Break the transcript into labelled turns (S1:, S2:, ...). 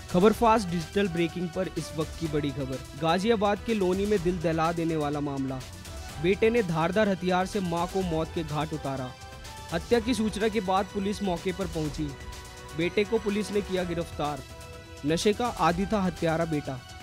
S1: खबर fast digital breaking पर इस वक्त की बड़ी खबर। गाजियाबाद के लोनी में दिल दहला देने वाला मामला। बेटे ने धारदार हथियार से मां को मौत के घाट उतारा। हत्या की सूचना के बाद पुलिस मौके पर पहुंची। बेटे को पुलिस ने किया गिरफ्तार। नशे का आदी था हत्यारा बेटा।